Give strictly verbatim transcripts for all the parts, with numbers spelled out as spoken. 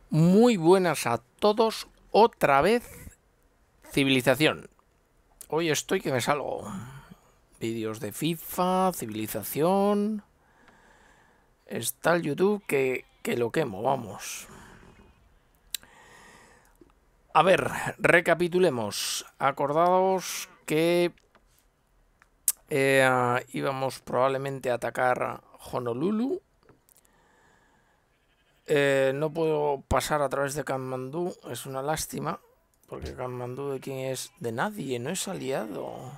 Muy buenas a todos, otra vez civilización. Hoy estoy que me salgo. Vídeos de FIFA, civilización. Está el YouTube que, que lo quemo, vamos. A ver, recapitulemos. Acordaos que eh, íbamos probablemente a atacar Honolulu. Eh, no puedo pasar a través de Katmandú, es una lástima. Porque Katmandú de quién es, de nadie, no es aliado.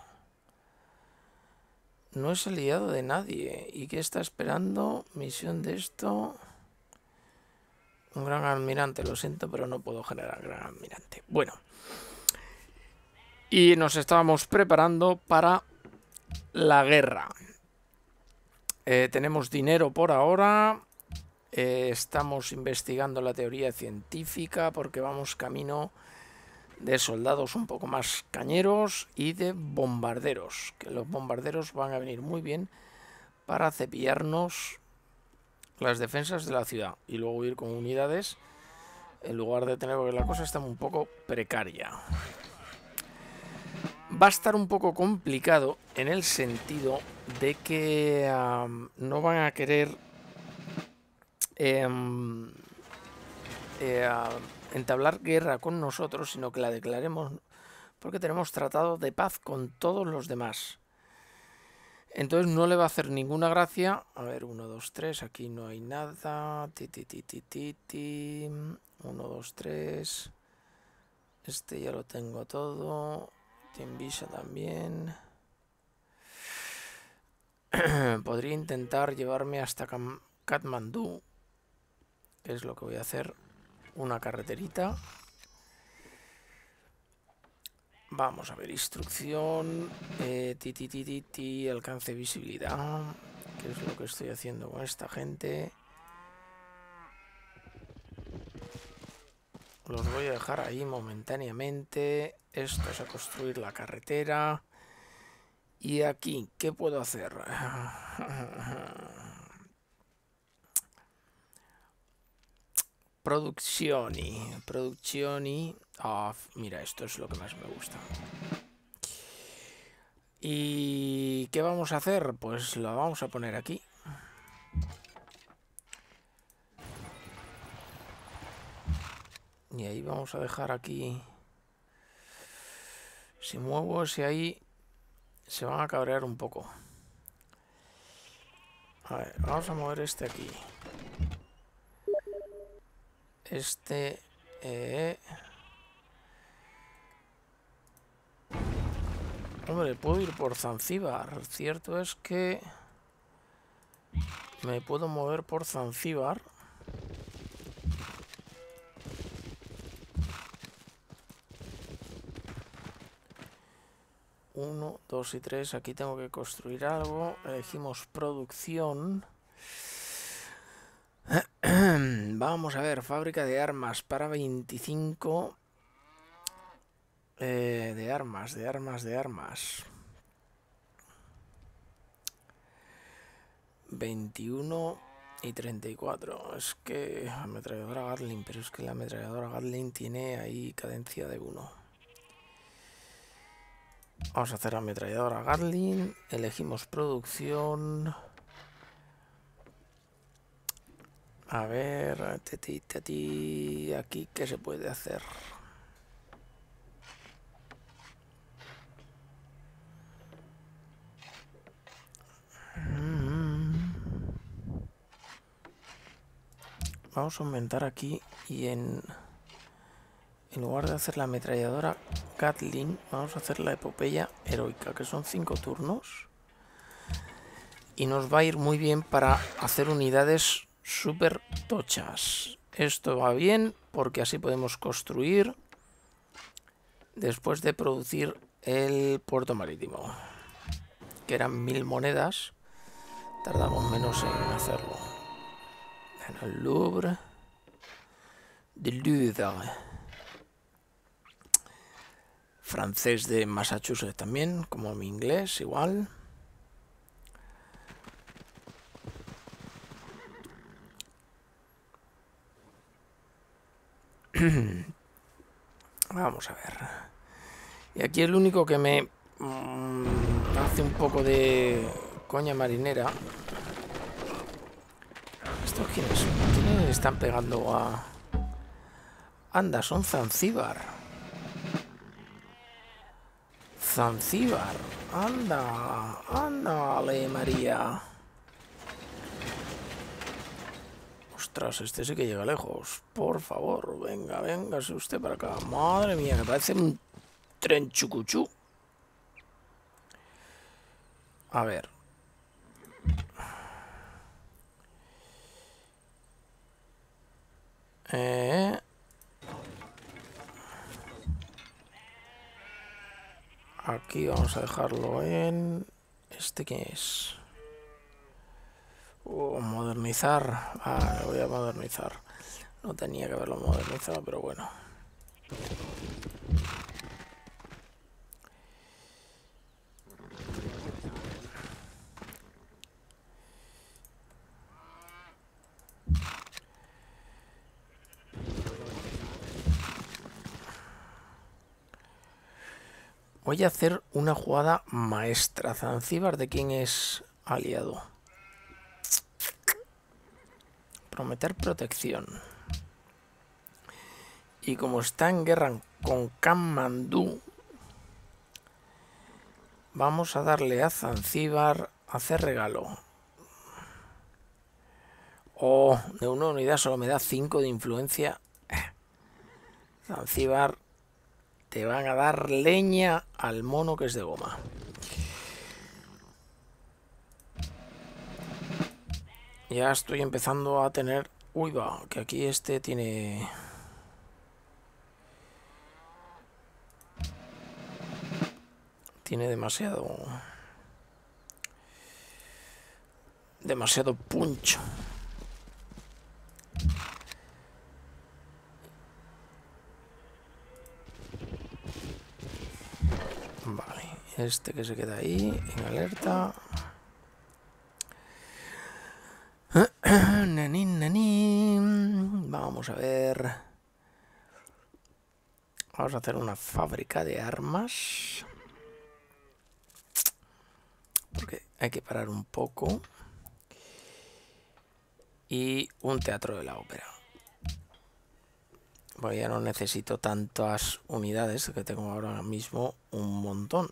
No es aliado de nadie. ¿Y qué está esperando? Misión de esto. Un gran almirante, lo siento, pero no puedo generar gran almirante. Bueno. Y nos estábamos preparando para la guerra. Eh, tenemos dinero por ahora. Eh, estamos investigando la teoría científica porque vamos camino de soldados un poco más cañeros y de bombarderos, que los bombarderos van a venir muy bien para cepillarnos las defensas de la ciudad y luego ir con unidades en lugar de tener, porque la cosa está un poco precaria. Va a estar un poco complicado en el sentido de que um, no van a querer eh, eh, entablar guerra con nosotros, sino que la declaremos porque tenemos tratado de paz con todos los demás. Entonces no le va a hacer ninguna gracia. A ver, uno, dos, tres, aquí no hay nada. Ti, ti, ti, ti, ti, ti. uno, dos, tres. Este ya lo tengo todo. Timbisha también. Podría intentar llevarme hasta Katmandú, que es lo que voy a hacer. Una carreterita. Vamos a ver, instrucción, eh, ti, ti, ti, ti, ti, alcance visibilidad, que es lo que estoy haciendo con esta gente. Los voy a dejar ahí momentáneamente. Esto es a construir la carretera. Y aquí, ¿qué puedo hacer? Produccioni, produccioni. Oh, mira, esto es lo que más me gusta. ¿Y qué vamos a hacer? Pues lo vamos a poner aquí. Y ahí vamos a dejar aquí. Si muevo ese ahí, se van a cabrear un poco. A ver, vamos a mover este aquí. Este... Eh... Hombre, puedo ir por Zanzíbar. Cierto es que... me puedo mover por Zanzíbar. Uno, dos y tres. Aquí tengo que construir algo. Elegimos producción. Vamos a ver, fábrica de armas para veinticinco. Eh, de armas, de armas, de armas. veintiuno y treinta y cuatro. Es que ametralladora Gatling, pero es que la ametralladora Gatling tiene ahí cadencia de uno. Vamos a hacer ametralladora Gatling. Elegimos producción. A ver, teti, teti, aquí qué se puede hacer. Vamos a aumentar aquí y en, en lugar de hacer la ametralladora Gatling, vamos a hacer la epopeya heroica, que son cinco turnos. Y nos va a ir muy bien para hacer unidades súper tochas. Esto va bien porque así podemos construir después de producir el puerto marítimo, que eran mil monedas. Tardamos menos en hacerlo. En el Louvre de Louvre. Francés de Massachusetts también, como mi inglés, igual. Vamos a ver. Y aquí el único que me mmm, hace un poco de coña marinera. ¿Estos quiénes son? ¿Quiénes le están pegando a...? Anda, son Zanzíbar. Zanzíbar. Anda, ándale, María. Ostras, este sí que llega lejos. Por favor, venga, véngase usted para acá. Madre mía, me parece un tren chucuchú. A ver. Eh... Aquí vamos a dejarlo en... ¿Este qué es? Uh, modernizar. Ah, lo voy a modernizar. No tenía que haberlo modernizado, pero bueno. Voy a hacer una jugada maestra. Zanzíbar, ¿de quién es aliado? Prometer protección. Y como está en guerra con Kamandú, vamos a darle a Zanzíbar hacer regalo. Oh, de una unidad solo me da cinco de influencia. Zanzíbar, te van a dar leña al mono que es de goma. Ya estoy empezando a tener... Uy, va, que aquí este tiene... Tiene demasiado... Demasiado punch. Vale, este que se queda ahí, en alerta. Nanín, nanín. Vamos a ver. Vamos a hacer una fábrica de armas. Porque hay que parar un poco. Y un teatro de la ópera. Porque ya no necesito tantas unidades, que tengo ahora mismo un montón.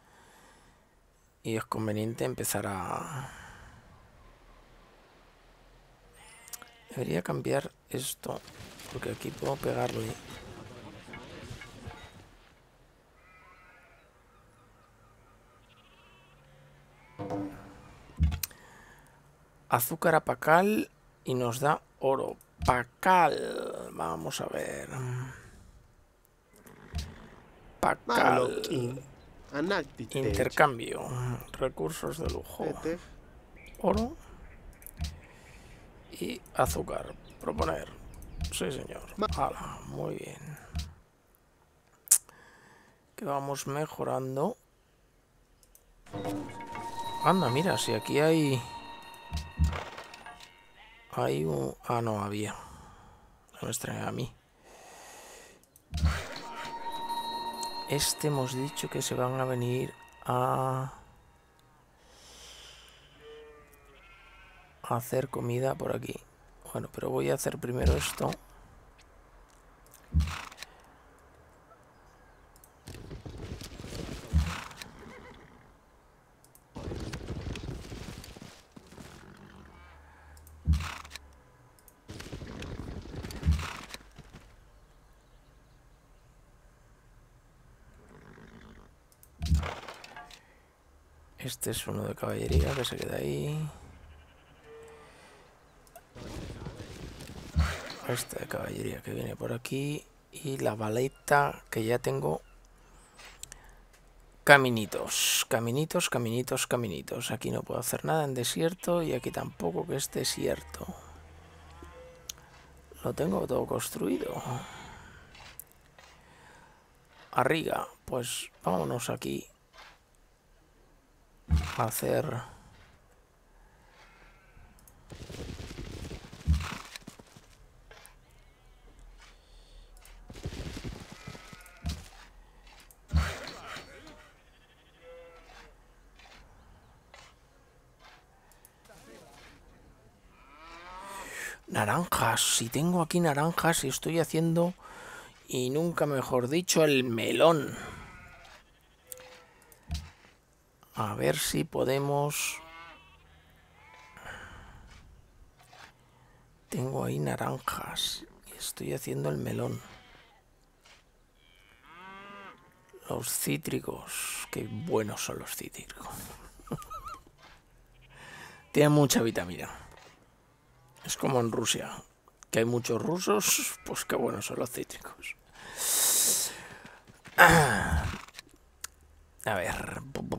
Y es conveniente empezar a... Debería cambiar esto, porque aquí puedo pegarle. Azúcar a Pacal y nos da oro. Pacal, vamos a ver. Pacal. Intercambio. Recursos de lujo. Oro. Y azúcar. Proponer. Sí, señor. Hala, muy bien. Que vamos mejorando. Anda, mira, si aquí hay... Hay un... Ah, no, había. No me extraña a mí. Este hemos dicho que se van a venir a... a hacer comida por aquí. Bueno, pero voy a hacer primero esto. Este es uno de caballería que se queda ahí. Este de caballería que viene por aquí. Y la baleta que ya tengo. Caminitos, caminitos, caminitos, caminitos. Aquí no puedo hacer nada en desierto y aquí tampoco, que es desierto. Lo tengo todo construido. Arriga, pues vámonos aquí a hacer... Naranjas. Si tengo aquí naranjas y estoy haciendo, y nunca mejor dicho, el melón. A ver si podemos... Tengo ahí naranjas y estoy haciendo el melón. Los cítricos. Qué buenos son los cítricos. Tienen mucha vitamina. Es como en Rusia, que hay muchos rusos, pues qué buenos son los cítricos. A ver.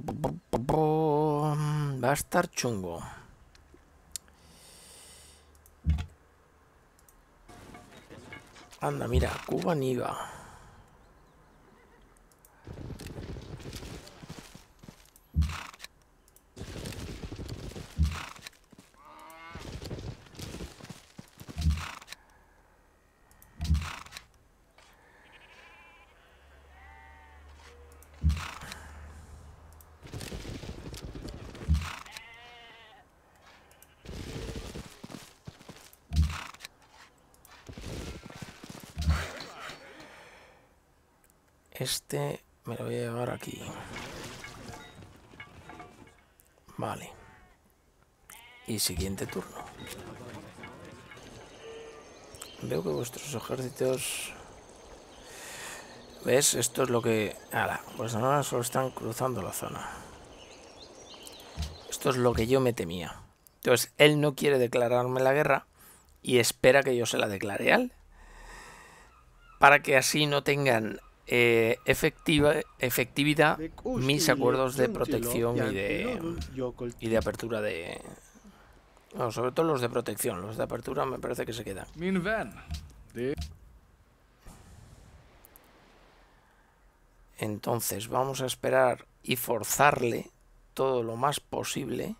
Va a estar chungo. Anda, mira, Cuba Niva. Este me lo voy a llevar aquí. Vale. Y siguiente turno. Veo que vuestros ejércitos... ¿Ves? Esto es lo que... Ala, pues ahora solo están cruzando la zona. Esto es lo que yo me temía. Entonces, él no quiere declararme la guerra y espera que yo se la declare a él. Para que así no tengan... Eh, efectiva, efectividad mis acuerdos de protección y de, y de apertura de... No, sobre todo los de protección, los de apertura me parece que se quedan. Entonces vamos a esperar y forzarle todo lo más posible.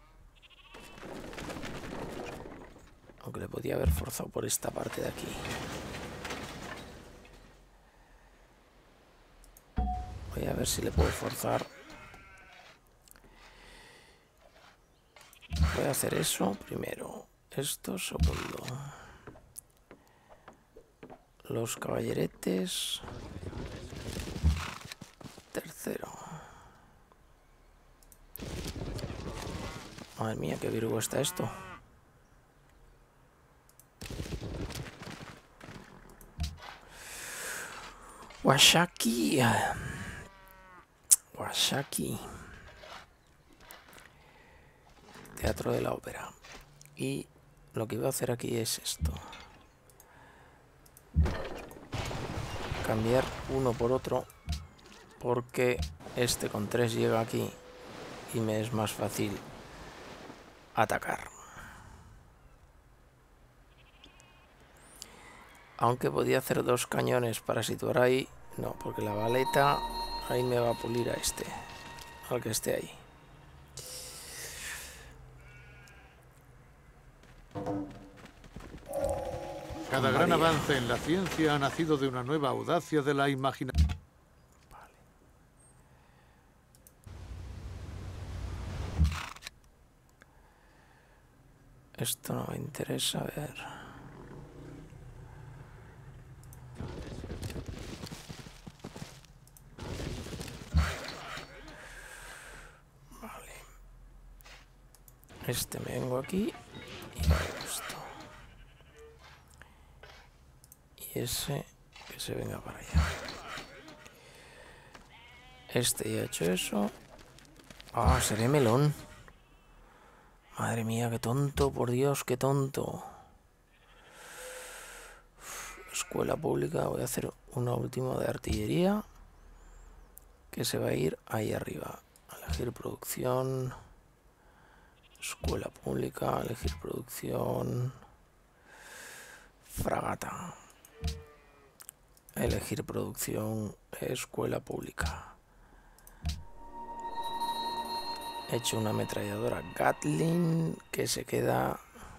Aunque le podía haber forzado por esta parte de aquí. Voy a ver si le puedo forzar. Voy a hacer eso primero. Esto segundo. Los caballeretes. Tercero. Madre mía, qué virgo está esto. Washaki. Washaki. Teatro de la ópera. Y lo que voy a hacer aquí es esto. Cambiar uno por otro. Porque este con tres llega aquí. Y me es más fácil atacar. Aunque podía hacer dos cañones para situar ahí. No, porque la baleta ahí me va a pulir a este. Al que esté ahí. Cada gran avance en la ciencia ha nacido de una nueva audacia de la imaginación. Vale. Esto no me interesa, a ver. Vale. Este me vengo aquí y hago esto. Y ese que se venga para allá. Este ya ha hecho eso. Ah, seré melón. Madre mía, qué tonto, por Dios, qué tonto. Uf, escuela pública, voy a hacer una última de artillería. Que se va a ir ahí arriba. Elegir producción. Escuela pública, elegir producción. Fragata. Elegir producción, escuela pública. He hecho una ametralladora Gatling que se queda...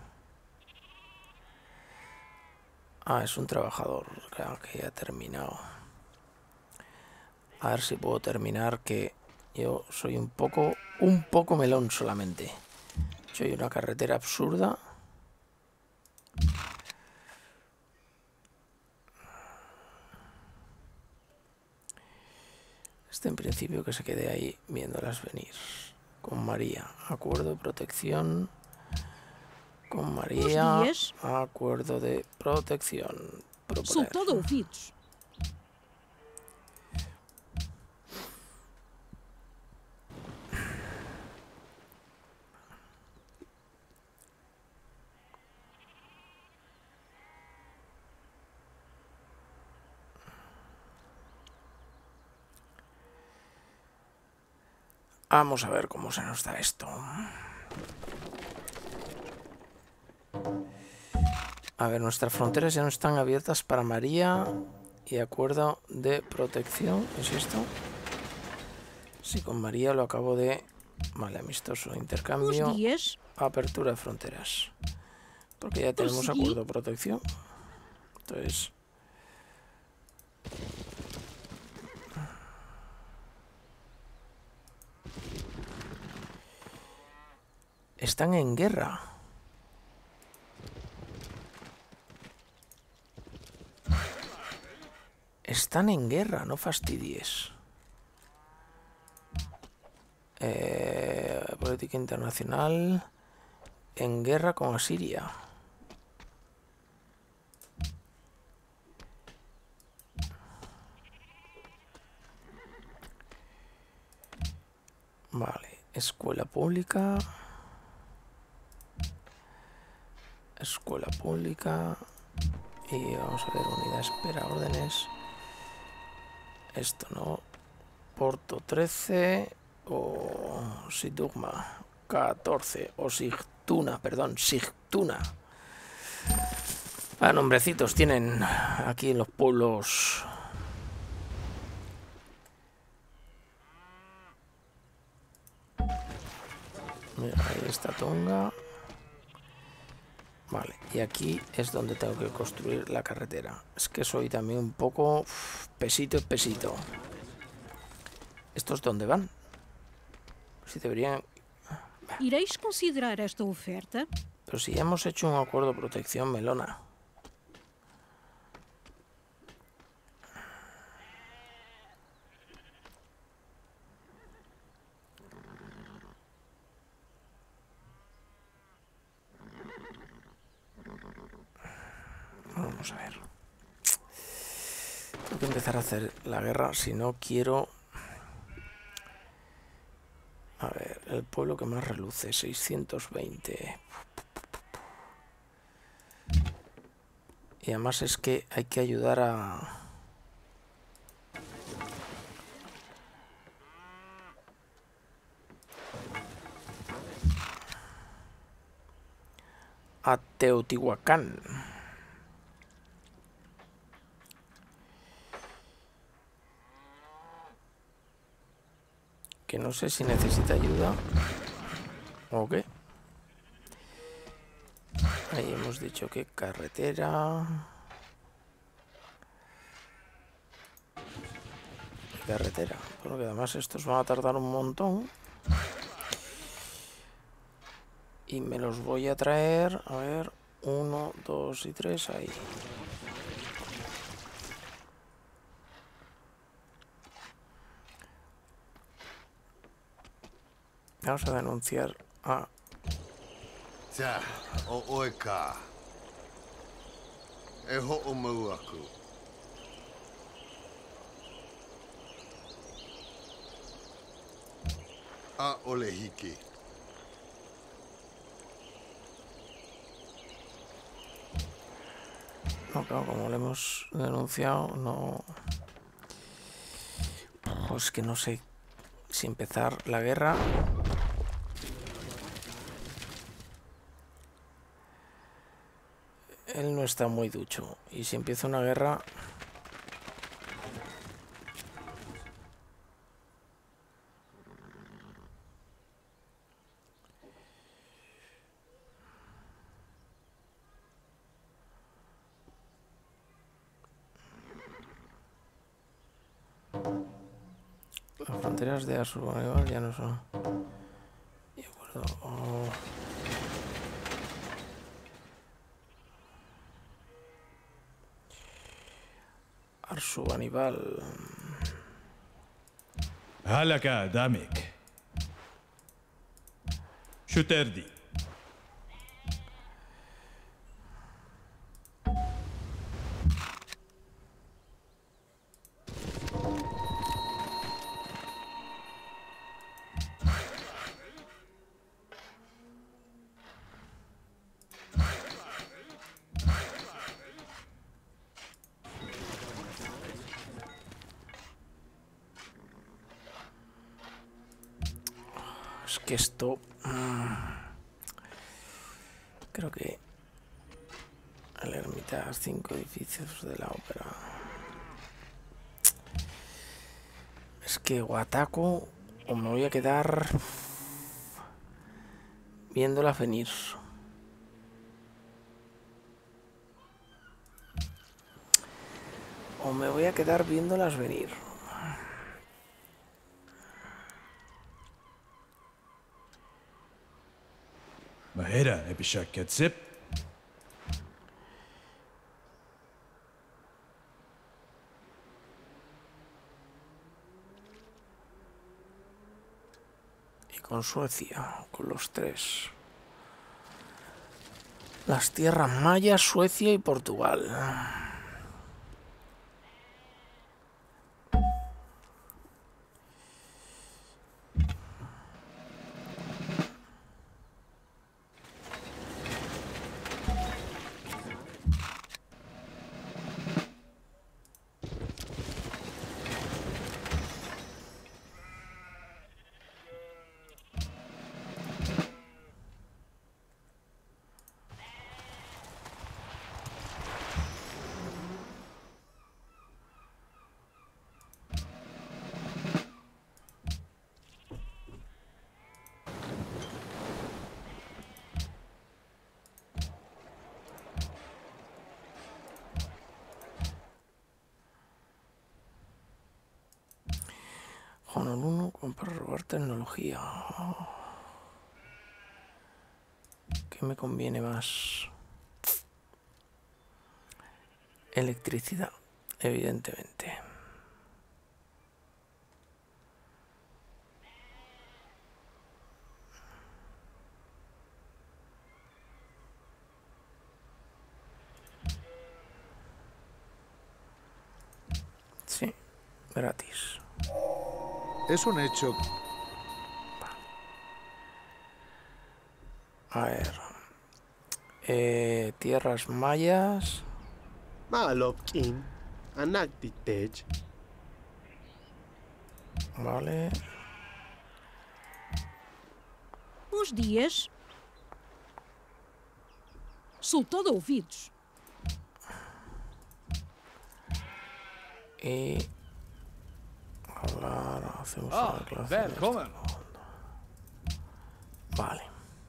Ah, es un trabajador, claro que ya ha terminado. A ver si puedo terminar, que yo soy un poco, un poco melón solamente. Soy una carretera absurda. Este en principio que se quede ahí viéndolas venir. Con María, acuerdo de protección. Con María, acuerdo de protección. Proponer. Sou todo ouvidos. Vamos a ver cómo se nos da esto. A ver, nuestras fronteras ya no están abiertas para María. Y acuerdo de protección, ¿es esto? Sí, con María lo acabo de... Vale, amistoso, intercambio. Apertura de fronteras. Porque ya tenemos acuerdo de protección. Entonces... Están en guerra. Están en guerra, no fastidies. Eh, política internacional. En guerra con Asiria. Vale, escuela pública. Escuela pública. Y vamos a ver, unidad espera, órdenes. Esto no. Porto trece. O Sidugma catorce. O Sigtuna, perdón, Sigtuna. Ah, nombrecitos tienen aquí en los pueblos. Mira, ahí está Tonga. Vale, y aquí es donde tengo que construir la carretera. Es que soy también un poco... Uf, pesito, pesito. ¿Estos dónde van? Si deberían... ¿Iréis considerar esta oferta? Pero si ya hemos hecho un acuerdo de protección, Melona. Vamos a ver. Tengo que empezar a hacer la guerra si no quiero... A ver, el pueblo que más reluce, seiscientos veinte. Y además es que hay que ayudar a... a Teotihuacán. Que no sé si necesita ayuda o qué. Ahí hemos dicho que carretera. Carretera. Porque además estos van a tardar un montón. Y me los voy a traer. A ver. Uno, dos y tres. Ahí. Vamos a denunciar a... Ya, o oeka. Eho o mauaku. A olehiki. No, claro, como lo hemos denunciado, no... Pues que no sé si empezar la guerra... Él no está muy ducho. Y si empieza una guerra... Las fronteras de Asurbanipal ya no son... De acuerdo. Oh. Asurbanipal. Halaka Damek. Shuterdi. Es que esto... Creo que... El Hermitage, cinco edificios de la ópera. Es que o ataco o me voy a quedar viéndolas venir. O me voy a quedar viéndolas venir. Mahera Epishak Katsip. Y con Suecia, con los tres. Las tierras mayas, Suecia y Portugal. Honolulu, comprar robar tecnología. ¿Qué me conviene más? Electricidad, evidentemente. Sí, gratis. Es un hecho. A ver. Eh, tierras mayas. Malopkin, Anactitech. Vale. Bons dias. Sou todo ouvidos. Y... Hablar, hacemos Ah, una clase. välkommen. Vale.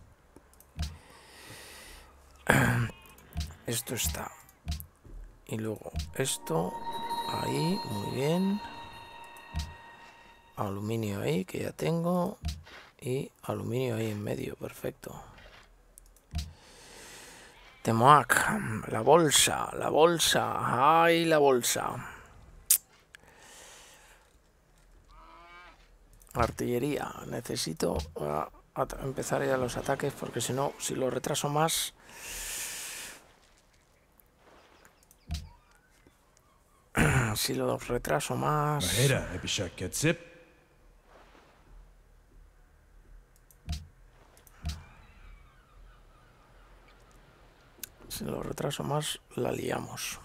Esto está. Y luego esto ahí, muy bien. Aluminio ahí, que ya tengo. Y aluminio ahí en medio, perfecto. Temoac, la bolsa, la bolsa. ¡Ay, la bolsa! Artillería, necesito uh, empezar ya los ataques porque si no, si lo retraso más... si lo retraso más... Mahera Epishak Katsip. Si lo retraso más, la liamos.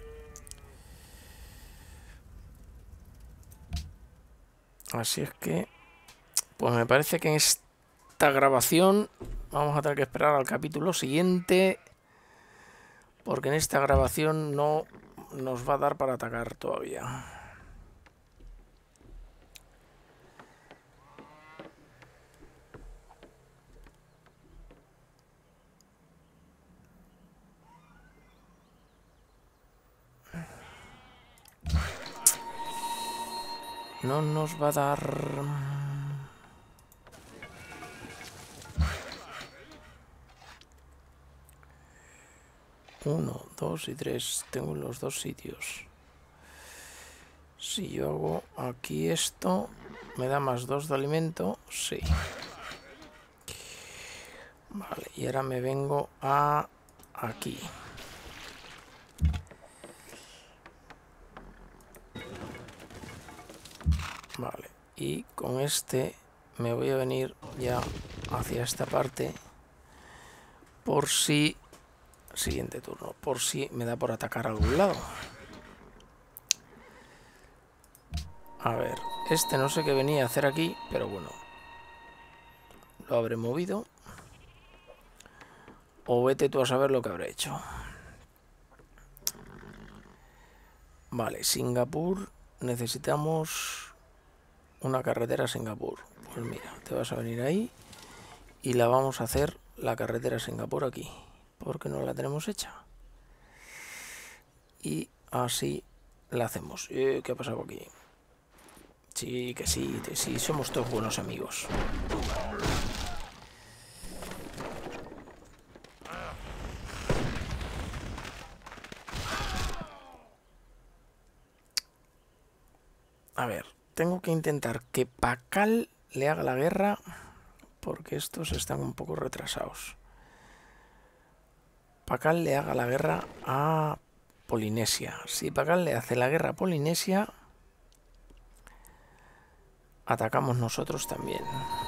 Así es que, pues me parece que en esta grabación vamos a tener que esperar al capítulo siguiente, porque en esta grabación no nos va a dar para atacar todavía. No nos va a dar... Uno, dos y tres. Tengo los dos sitios. Si yo hago aquí esto, ¿me da más dos de alimento? Sí. Vale, y ahora me vengo a aquí. Vale, y con este me voy a venir ya hacia esta parte por si... Siguiente turno, por si me da por atacar a algún lado. A ver, este no sé qué venía a hacer aquí, pero bueno. Lo habré movido. O vete tú a saber lo que habré hecho. Vale, Singapur. Necesitamos una carretera a Singapur. Pues mira, te vas a venir ahí y la vamos a hacer la carretera a Singapur aquí. Porque no la tenemos hecha. Y así la hacemos. Eh, ¿Qué ha pasado aquí? Sí, que sí, que sí, somos todos buenos amigos. A ver, tengo que intentar que Pakal le haga la guerra porque estos están un poco retrasados. Pakal le haga la guerra a Polinesia. Si Pakal le hace la guerra a Polinesia, atacamos nosotros también.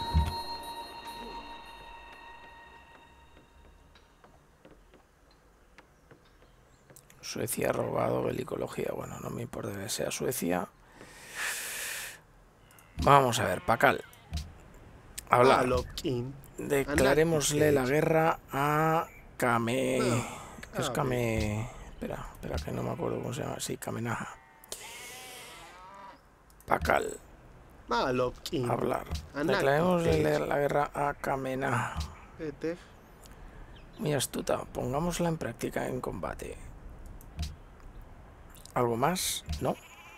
Suecia ha robado belicología. Bueno, no me importa que sea Suecia. Vamos a ver, Pakal. Hablar. Declarémosle la guerra a Kame... Es Kame... Espera, espera que no me acuerdo cómo se llama. Sí, Kamenaja. Pakal. Hablar. Declarémosle la guerra a Kamenaja. Muy astuta. Pongámosla en práctica en combate. ¿Algo más? No.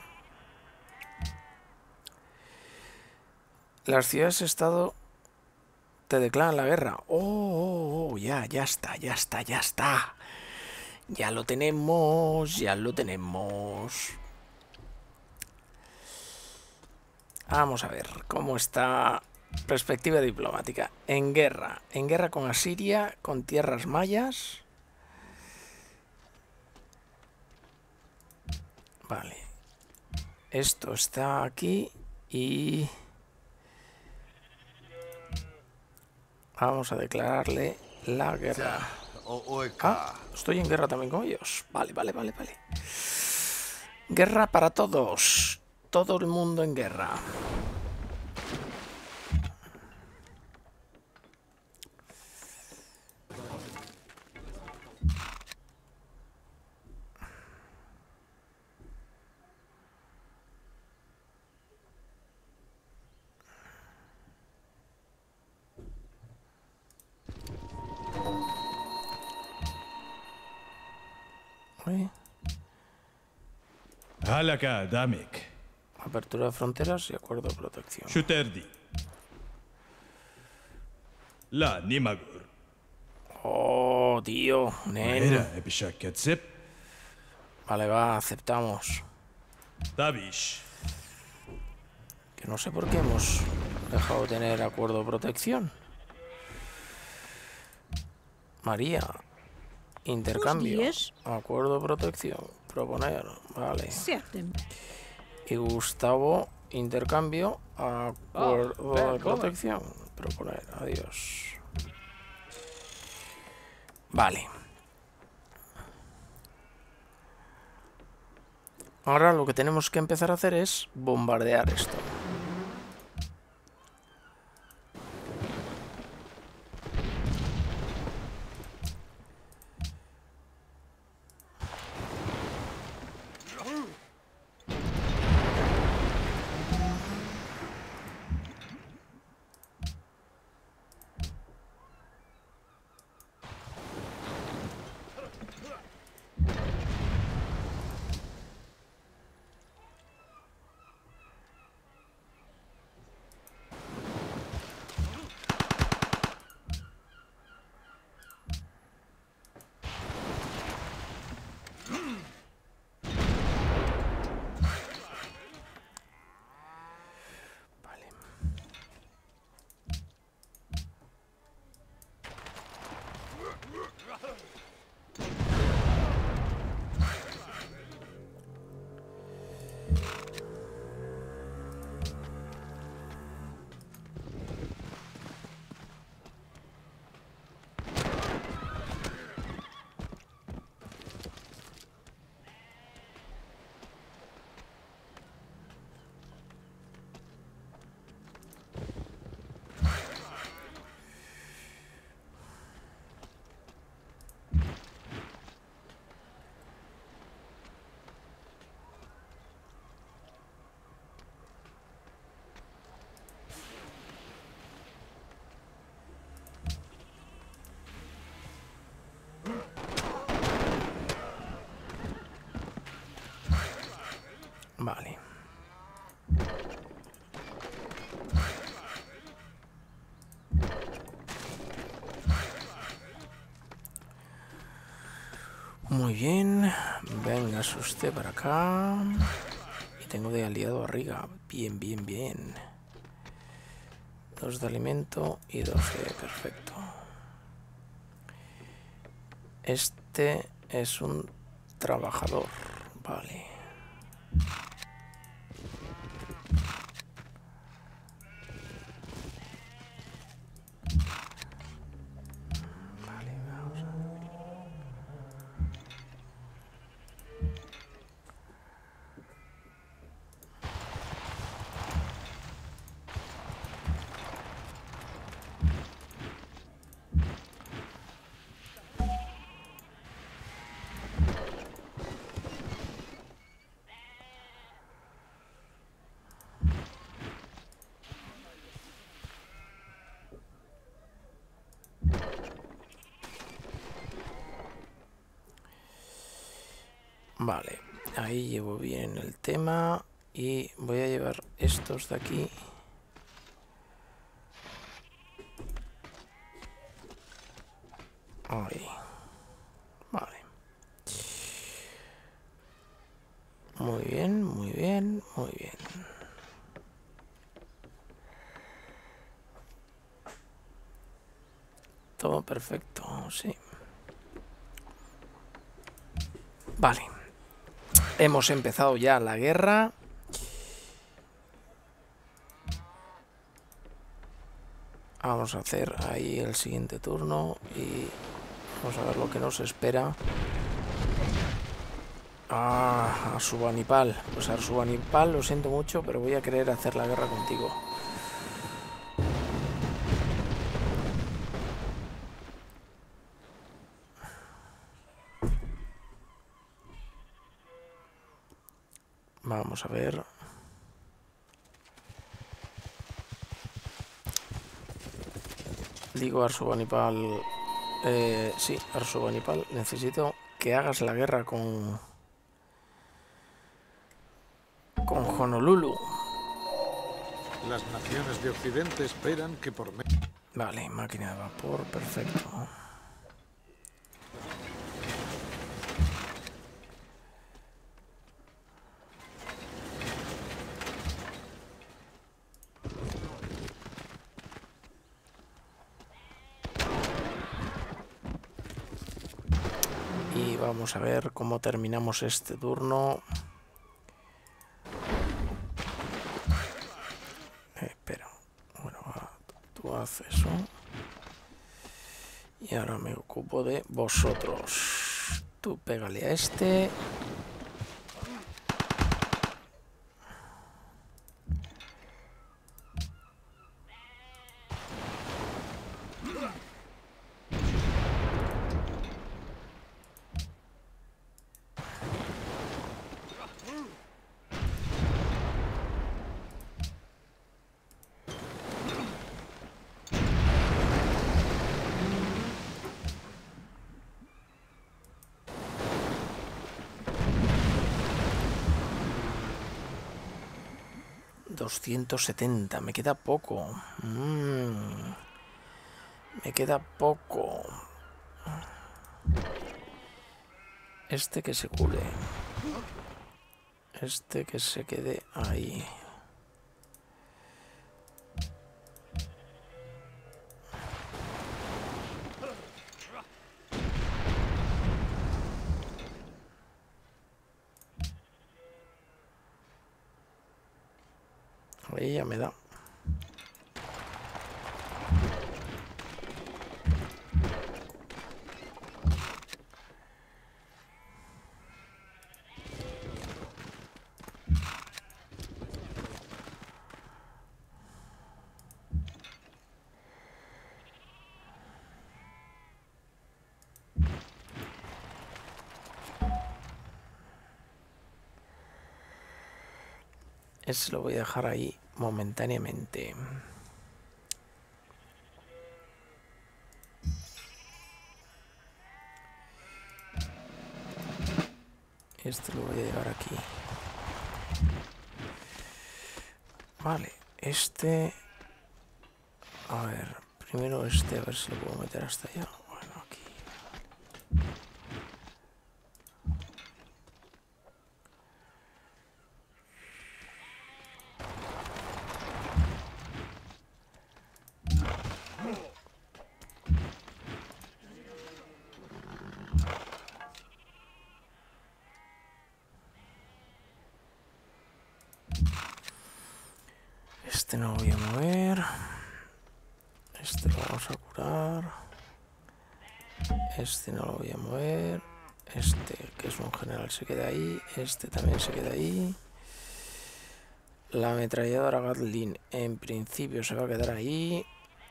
Las ciudades-estado te declaran la guerra. Oh, oh, oh, ya, ya está, ya está, ya está. Ya lo tenemos, ya lo tenemos. Vamos a ver cómo está. Perspectiva diplomática. En guerra. En guerra con Asiria, con tierras mayas. Vale. Esto está aquí y... Vamos a declararle la guerra. Ah, estoy en guerra también con ellos. Vale, vale, vale, vale. Guerra para todos. Todo el mundo en guerra. Halaka Damek. Apertura de fronteras y acuerdo de protección. Shuterdi. La Nimagur. Oh, tío. Nen. Mahera Epishak Katsep. Vale, va, aceptamos. Tabish. Que no sé por qué hemos dejado de tener acuerdo de protección. María. Intercambio. Acuerdo de protección. Proponer. Vale. Y Gustavo. Intercambio. Acuerdo de protección. Proponer. Adiós. Vale. Ahora lo que tenemos que empezar a hacer es bombardear esto. Vale. Muy bien. Venga, usted para acá. Y tengo de aliado a Riga. Bien, bien, bien. Dos de alimento y dos de... Perfecto. Este es un trabajador. Vale. Vale, vamos a ver. Vale, ahí llevo bien el tema y voy a llevar estos de aquí. Ahí. Vale. Muy bien, muy bien, muy bien. Todo perfecto, sí. Vale. Hemos empezado ya la guerra. Vamos a hacer ahí el siguiente turno y vamos a ver lo que nos espera. Ah, Arsubanipal. Pues Arsubanipal, lo siento mucho, pero voy a querer hacer la guerra contigo. Vamos a ver. Digo Arsubanipal. Eh, sí, Arsubanipal. Necesito que hagas la guerra con... con Honolulu. Las naciones de Occidente esperan que por medio... Vale, máquina de vapor, perfecto. Y vamos a ver cómo terminamos este turno. Eh, espera. Bueno, tú haces eso. Y ahora me ocupo de vosotros. Tú pégale a este. doscientos setenta, me queda poco. Mm, me queda poco. Este que se cure. Este que se quede ahí. Ahí ya me da. Ese lo voy a dejar ahí momentáneamente. Este lo voy a llevar aquí. Vale, este... A ver, primero este, a ver si lo puedo meter hasta allá. Bueno, aquí. Este no lo voy a mover. Este lo vamos a curar. Este no lo voy a mover. Este, que es un general, se queda ahí. Este también se queda ahí. La ametralladora Gatling en principio se va a quedar ahí.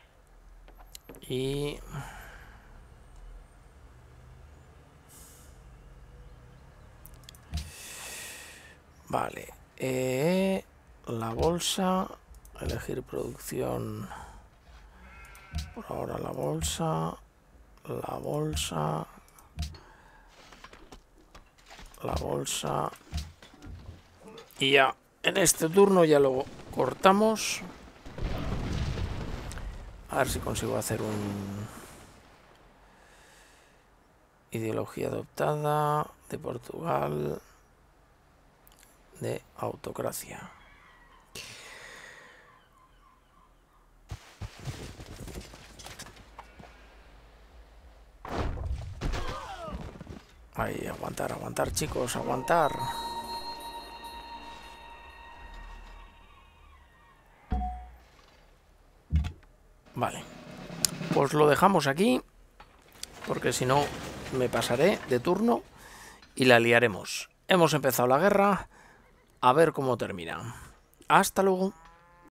Y... Vale. Eh, la bolsa... Elegir producción. Por ahora la bolsa. La bolsa. La bolsa. Y ya. En este turno ya lo cortamos. A ver si consigo hacer un... Ideología adoptada. De Portugal. De autocracia. Ahí, aguantar, aguantar, chicos, aguantar. Vale. Pues lo dejamos aquí, porque si no me pasaré de turno y la liaremos. Hemos empezado la guerra, a ver cómo termina. Hasta luego.